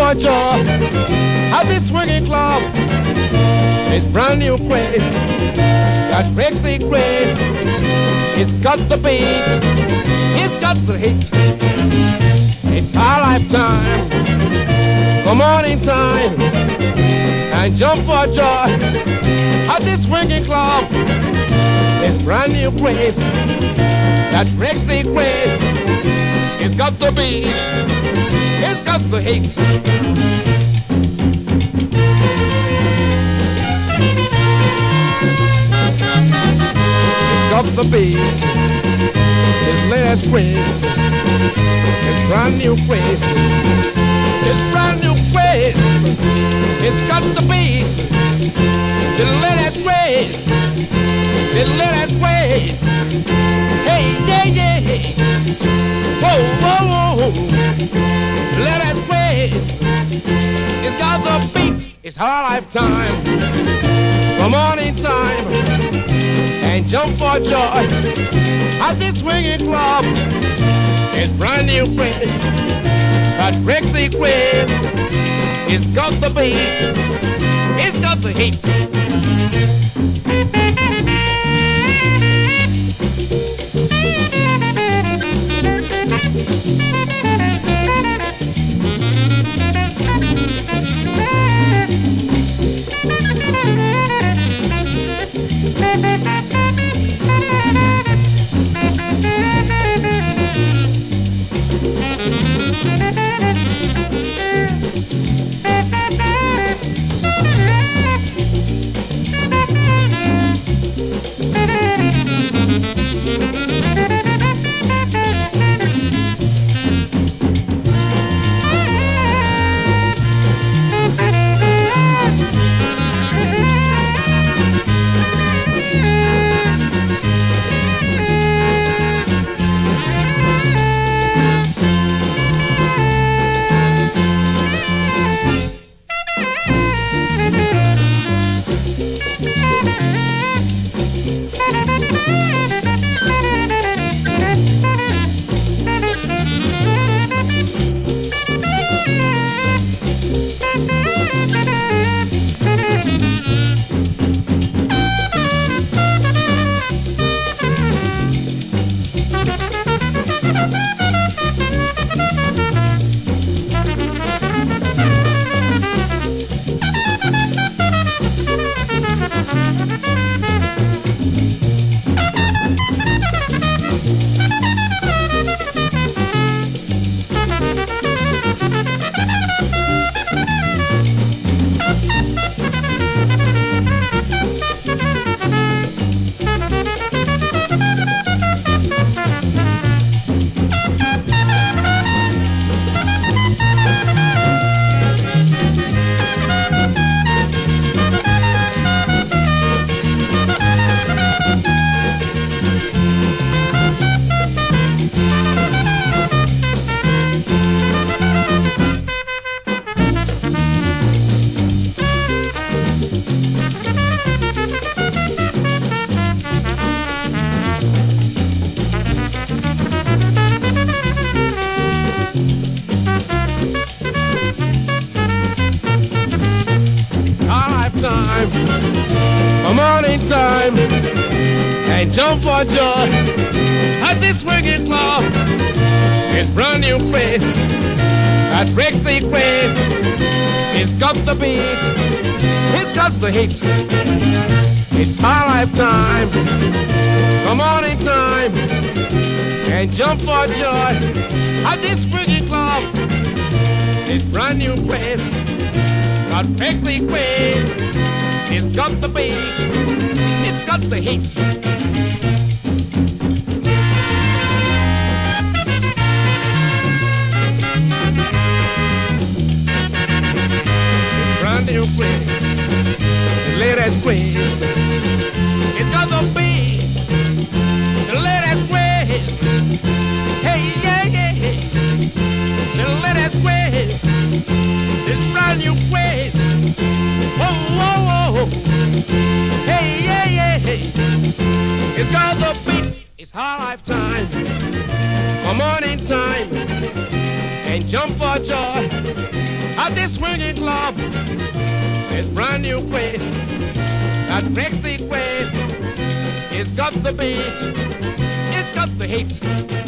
for joy at this swinging club. It's brand new craze that breaks the craze. It's got the beat, it's got the hit. It's our lifetime, the morning time, and jump for joy at this swinging club. It's brand new craze that breaks the craze. It's got the beat, it's got the hit. It's got the beat, it's latest craze. It's brand new craze, it's brand new craze. It's got the beat, the latest craze, the latest craze. Hey, yeah, yeah. Whoa, whoa, whoa. Let us praise. It's got the beat. It's our lifetime. For morning time. And jump for joy at this swinging club. It's brand new craze that breaks the craze. It's got the beat. It's got the heat. Time, a morning time, and jump for joy at this swinging club. It's brand new craze that breaks the craze. It's got the beat, it's got the hit. It's our lifetime, a morning time, and jump for joy at this swinging club. It's brand new craze that breaks the craze. It's got the beat, it's got the heat. It's brand new craze, the latest craze. It's got the beat, the latest craze. Hey, yeah, yeah, the latest craze. It's brand new craze. Whoa, whoa, whoa. Hey, yeah, yeah, hey. It's got the beat. It's our lifetime. A morning time. and jump for joy at this swinging club. This brand new place that breaks the place. It's got the beat, it's got the heat.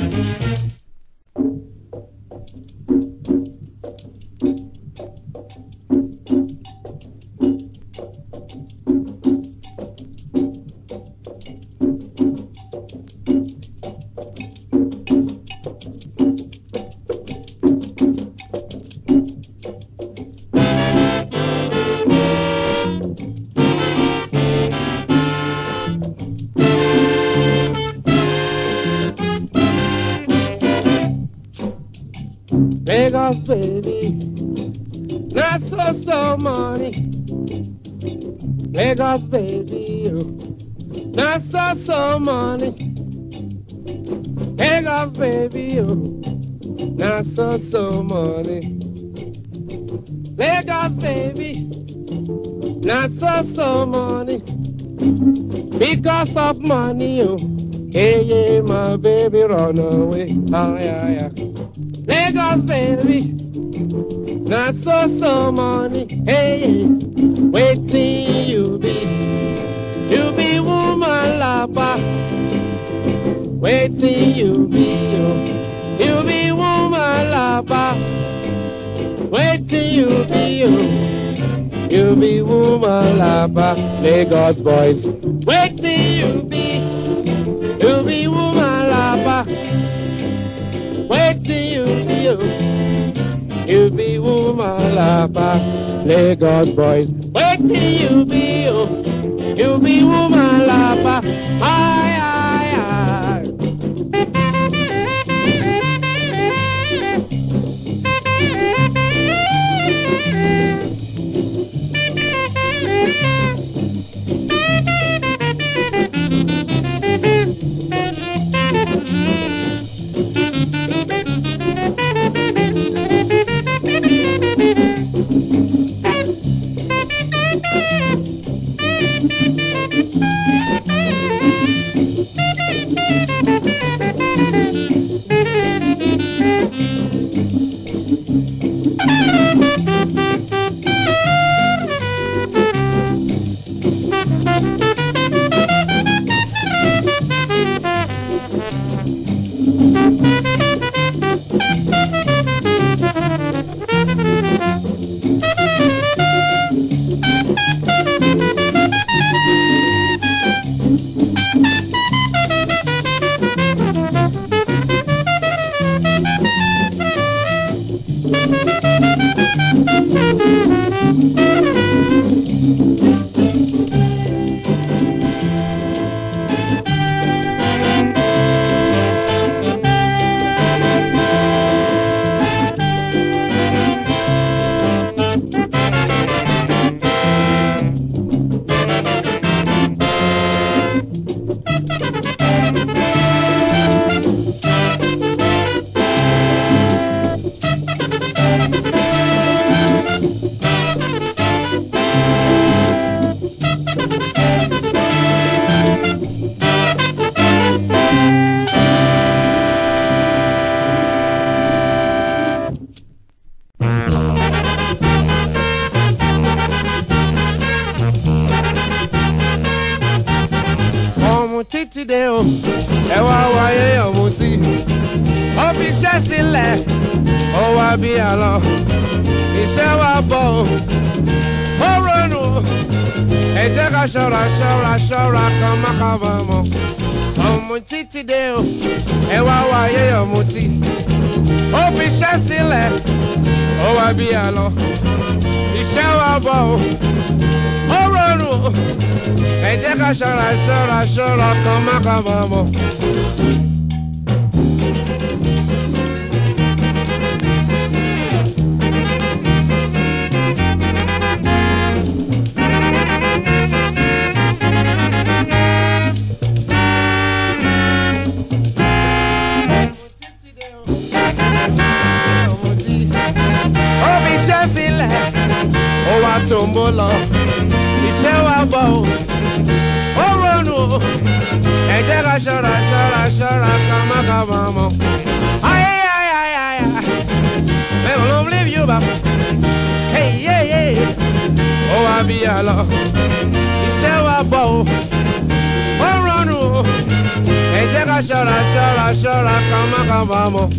Lagos, baby, not so money. Lagos, baby, oh, not so money. Lagos, baby, oh, not so money. Lagos, baby, not so money. Because of money, oh, hey, yeah, my baby run away. Ah, yeah, yeah. Lagos, baby, not so money. Hey, wait till you be woman lover. Wait till you be woman lover. Wait till you be woman lover. Lagos boys, wait till you be woman lover. Wait till you be woman lover. Lagos boys, wait till you be woman lover. Aye, aye, aye. Today, ẹ wá wáyé ọ̀mùtí ó fi iṣẹ́ sílẹ̀ ó wá bí àlọ́ iṣẹ́ wa bọ̀ ó ronú ẹ jẹ́ ká ṣọ́ra kan má kábàámọ̀ ọ̀mùtí today, ẹ wá wáyé ọ̀mùtí ó fi iṣẹ́ sílẹ̀ ó wá bí àlọ́ iṣẹ́ wa bọ̀ ó ronú. Ẹ jẹ́ ká ṣọ́ra kan má kábàámọ̀. Ó fi iṣẹ́ sílẹ̀, ó wá tó ń bó lọ, iṣẹ́ wa bọ̀ ó ronú ẹ jẹ́ ká ṣọ́ra kan má kábàámọ̀. Never long live you, Bob. Hey, yeah, yeah. Oh, I be a law. He said, I bow. Oh, run, oh. Hey, take a shot, come on.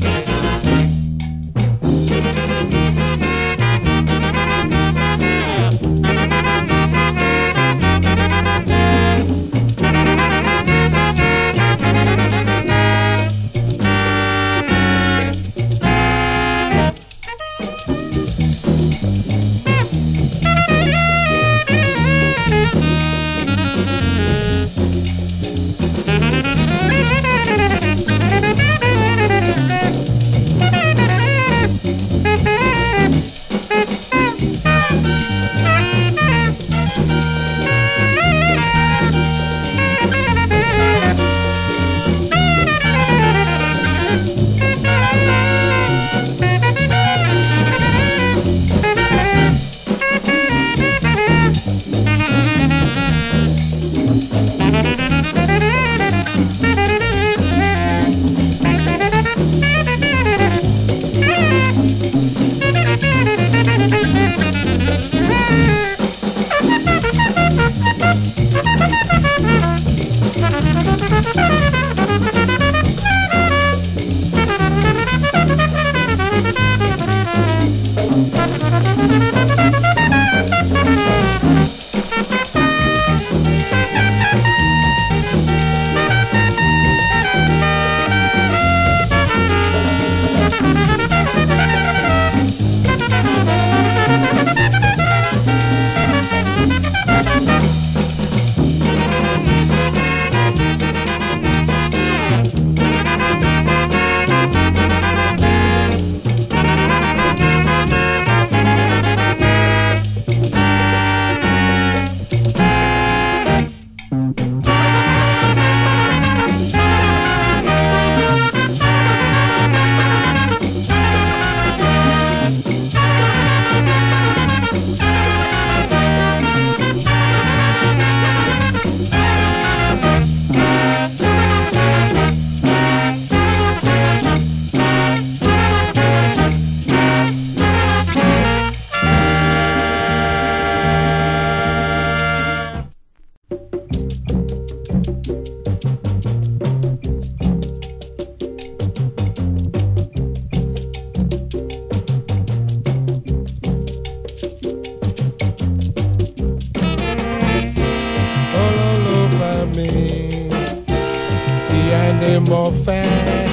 mo fẹ́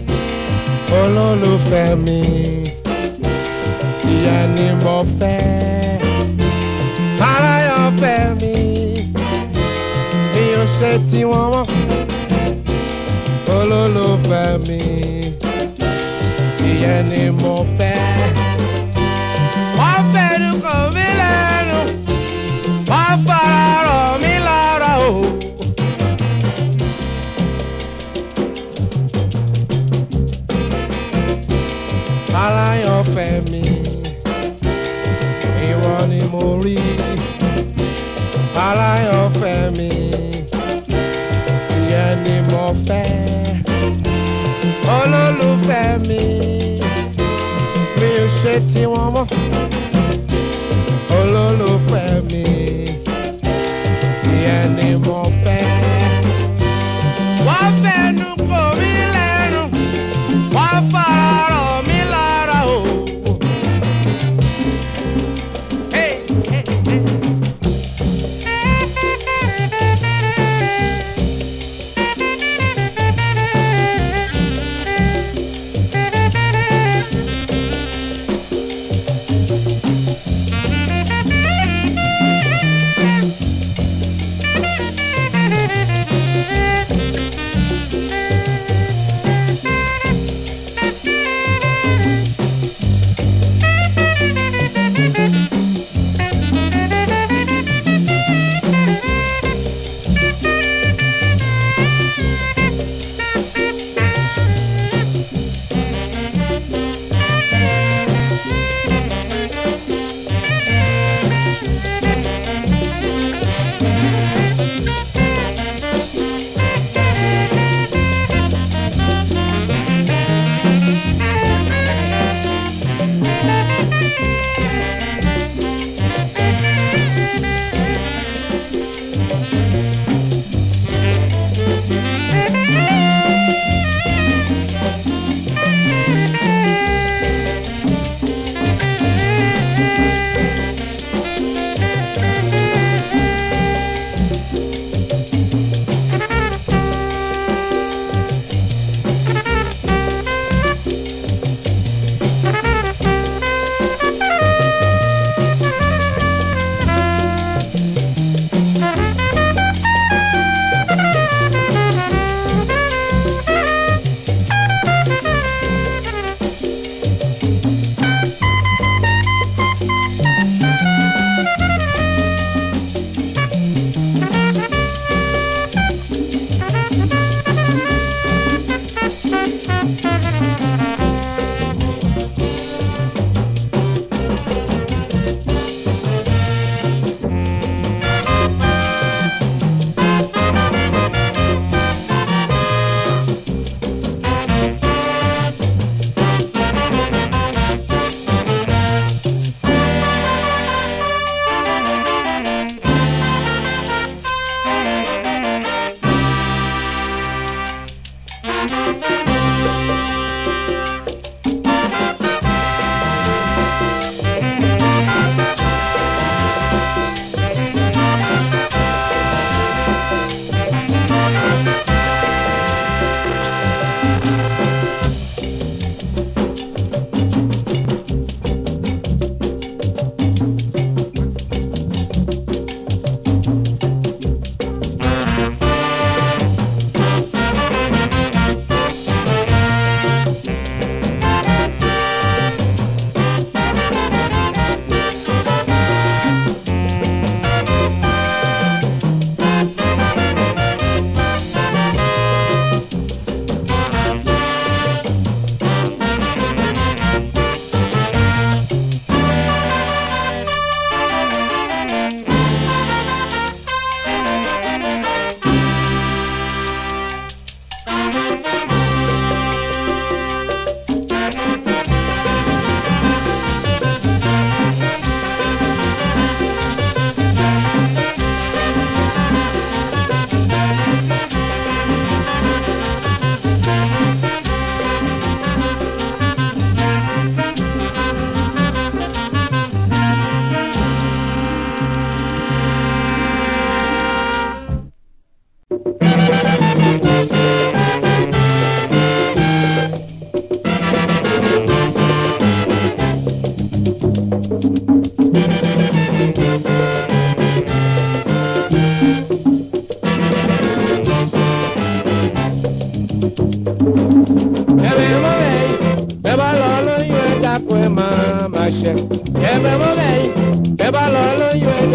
olólùfẹ́ mi ìyẹn ni mo fẹ́ aláyọ̀fẹ́ mi mi ò ṣe tiwọn mọ́ olólùfẹ́ mi ìyẹn ni mo fẹ́. Wọ́n fẹ́nu kàn mí lẹ́nu wọ́n fara rọ̀ mí lára o. Aláyọ̀fẹ́ mi, ìwọ ni mo rí. Aláyọ̀fẹ́ mi, ìyẹn ni mo fẹ́. Olólùfẹ́ mi, mi ò ṣe tiwọn mọ́. Olólùfẹ́ mi, ìyẹn ni mo fẹ́. Wọ́n fẹ́nu kò mí lẹ́nu, wọ́n fara rọ̀ mí lára o. Hey, hey, hey.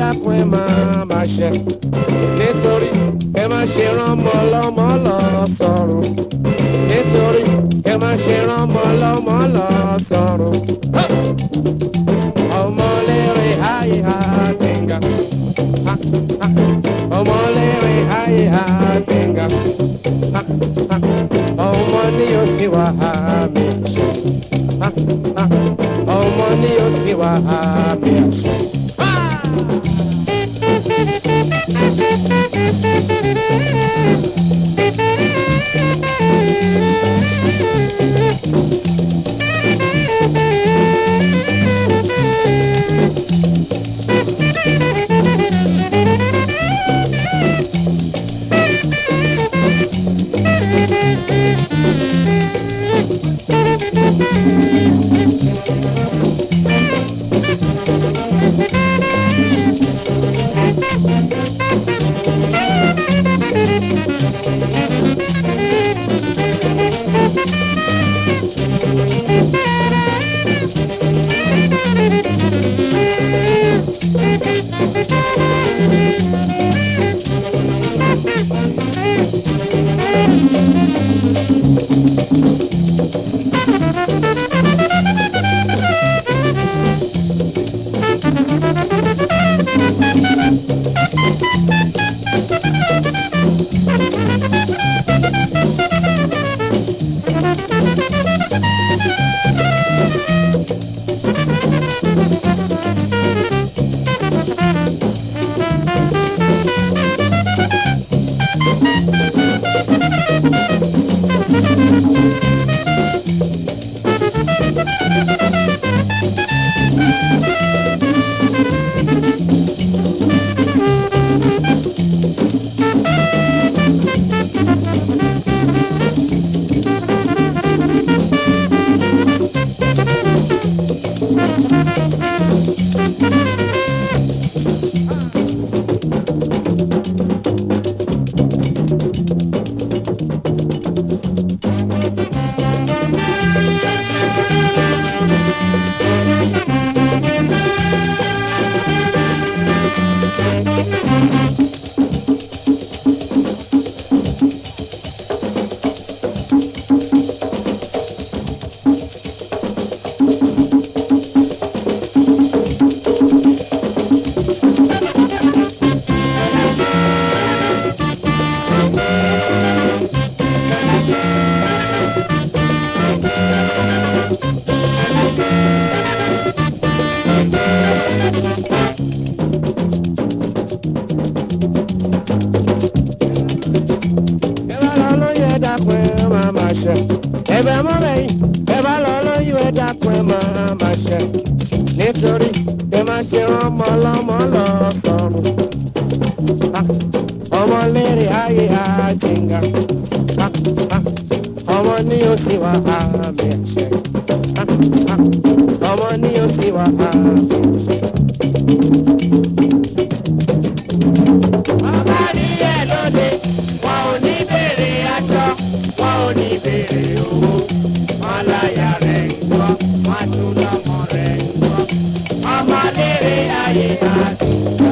dákun ẹ máa ṣe nítorí ẹ má ṣe rán ọmọ ọlọ́mọ lọ sọ́run nítorí ẹ má ṣe rán ọmọ ọlọ́mọ lọ sọ́run. Ọmọlẹ́rìn ayé àtẹ̀ngà ọmọlẹ́rìn ayé àtẹ̀ngà ọmọ ní yóò sì wá àmì àṣẹ ọmọ ní yóò sì wá àmì àṣẹ. Ẹ̀bẹ̀ mọ́ bẹ́yìn ẹ bá lọ lóyún ẹ dákun ẹ máa ṣe nítorí ẹ má ṣe rán ọmọ ọlọ́mọ lọ sọ́run. Ọmọ lérè ayé àjẹngà ọmọ ní yóò sì wá àmì àṣẹ ọmọ ní yóò sì wá àmì àṣẹ. Ọba rí ẹ lóde wọn ò ní bèrè aṣọ wọn ò ní bèrè owó wọn láyà rẹ̀ ń gbọ́ wọn tún lọ́mọ rẹ̀ ń gbọ́ ọmọ lérè ayé àdúgbò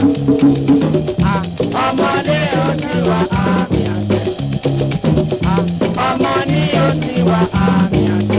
ọmọdé oníwà àmì àṣẹ ọmọ ní oníwà àmì àṣẹ.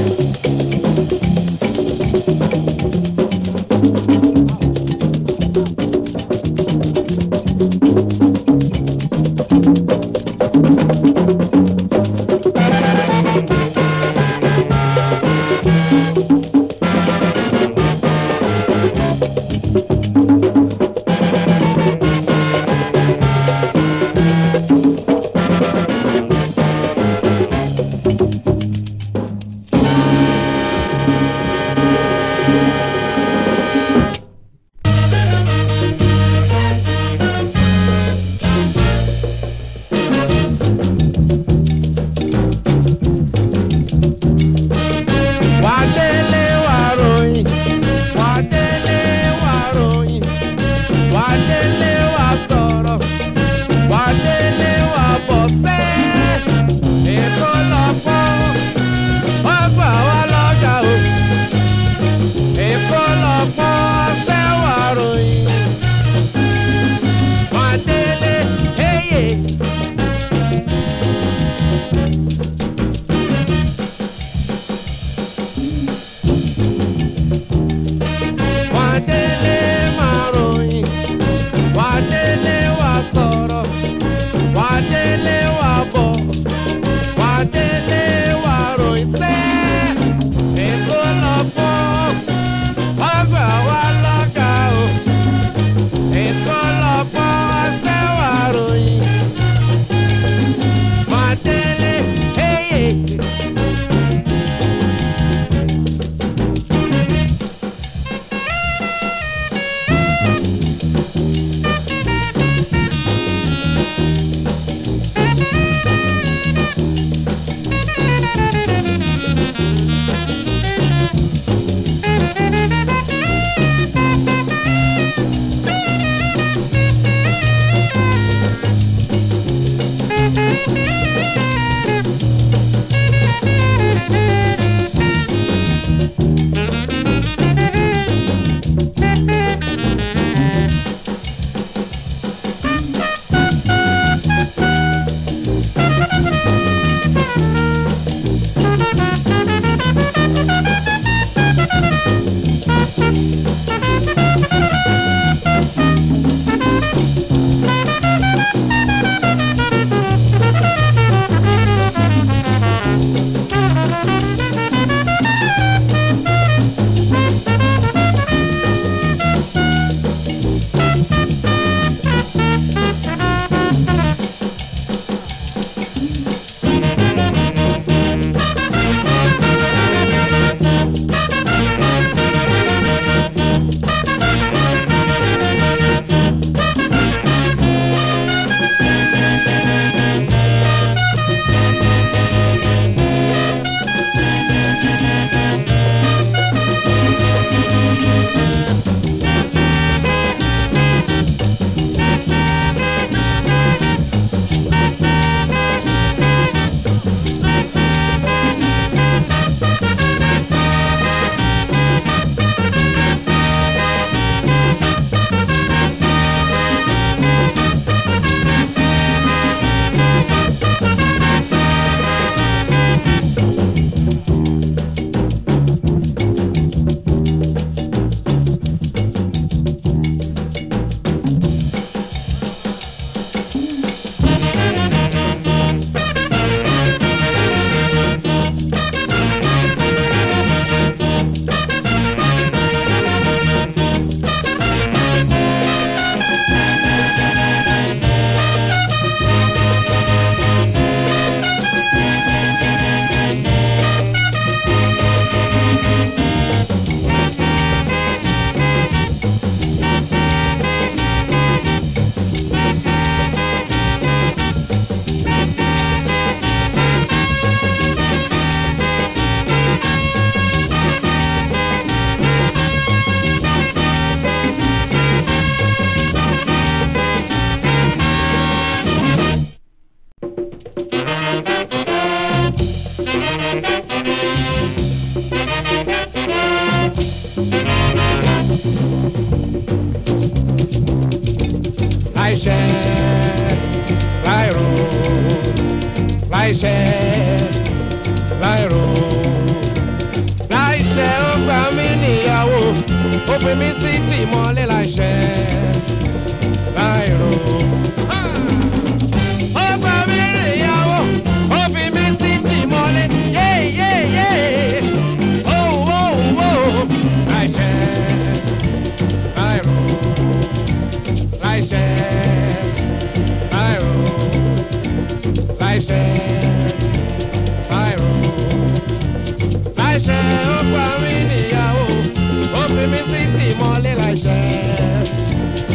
láìṣẹ̀ láìrò láìṣẹ̀ láìrò láìṣẹ̀ ó gbà mí níyàwó ó fi mí sí tìmọ́lé láìṣẹ̀ láìrò. Ó gbà mí níyàwó ó fi mí sí tìmọ́lé yéyéyé ó láìṣẹ̀ láìrò láìṣẹ̀ láìrò láìṣẹ̀ láìrò láìṣẹ̀ ó gbà mí níyàwó ó fi mí sí tìmọ́lé láìṣẹ̀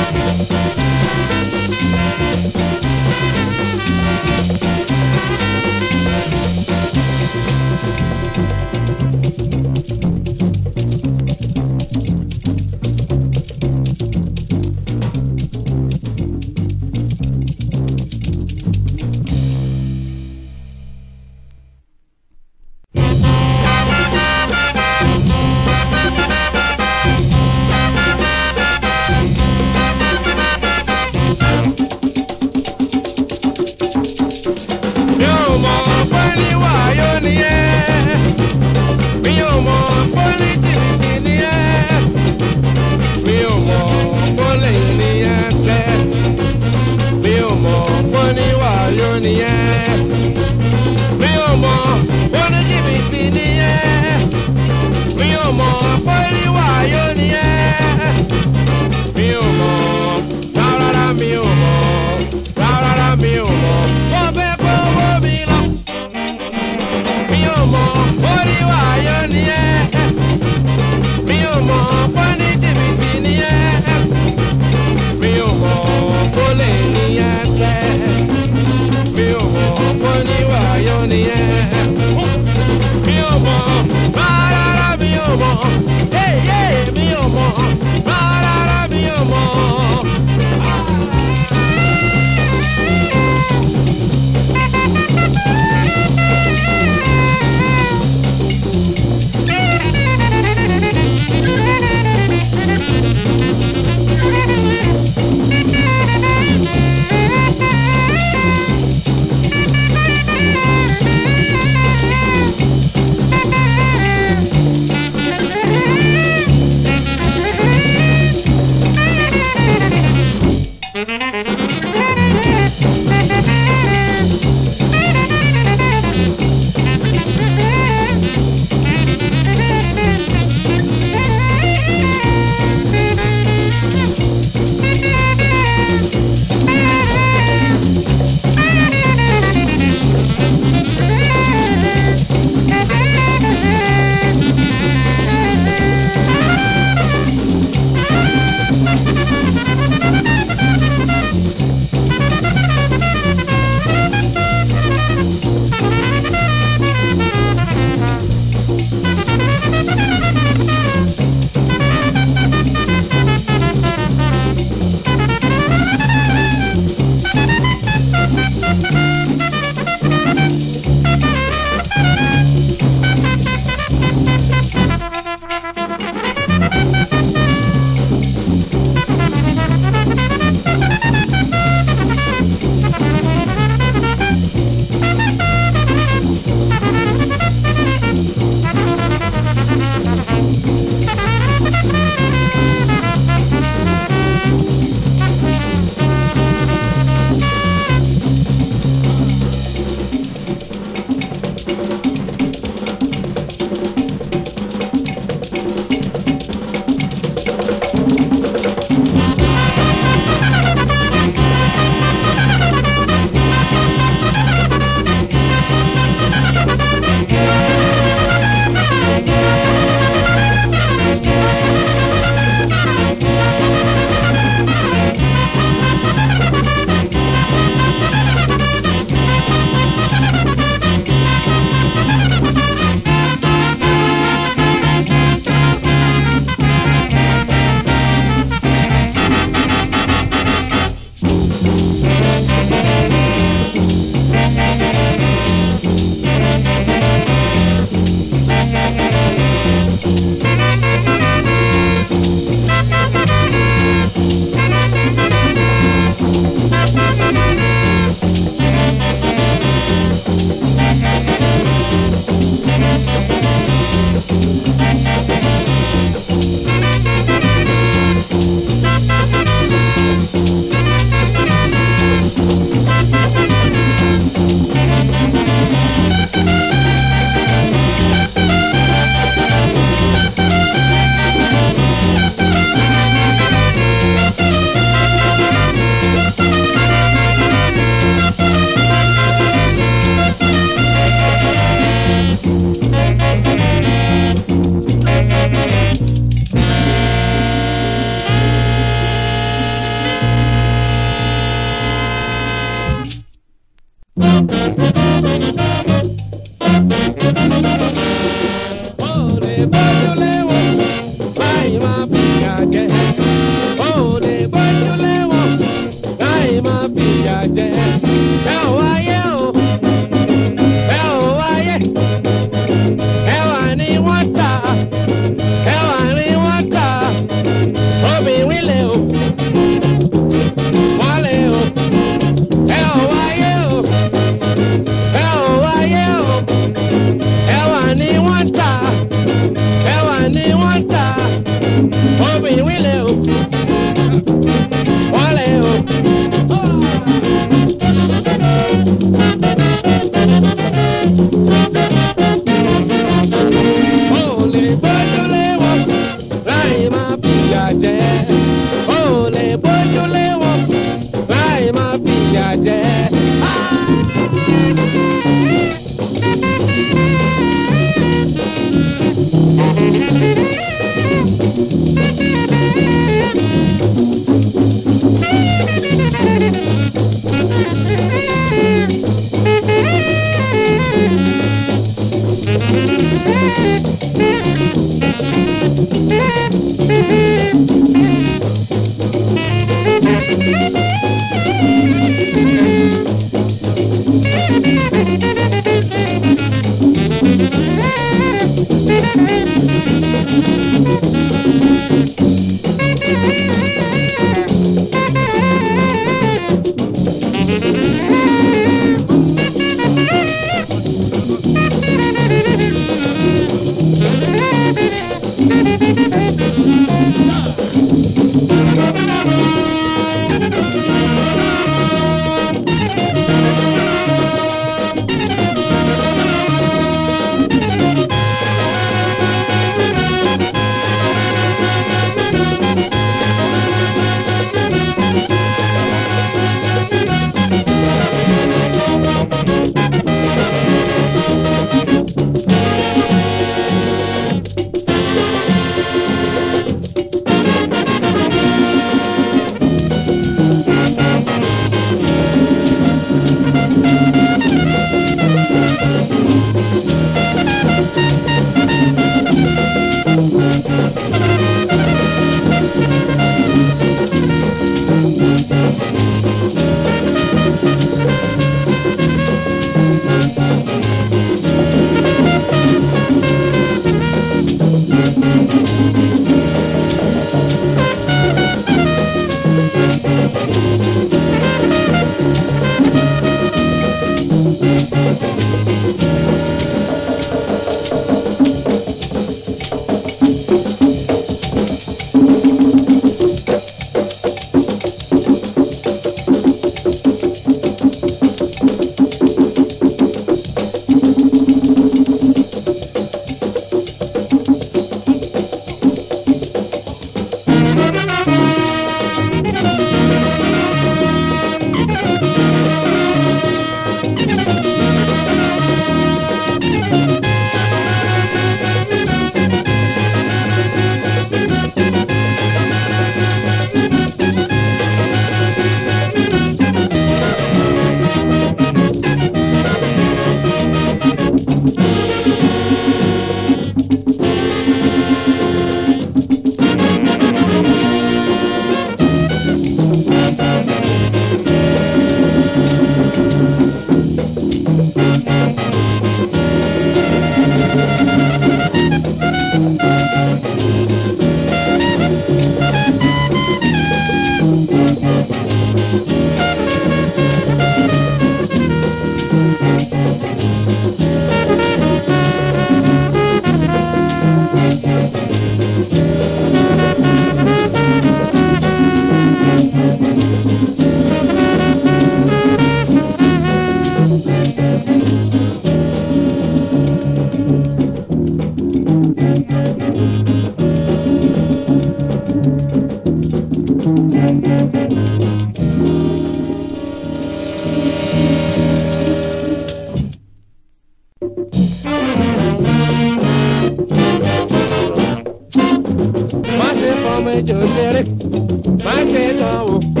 Mas é fome de ser, mas é tão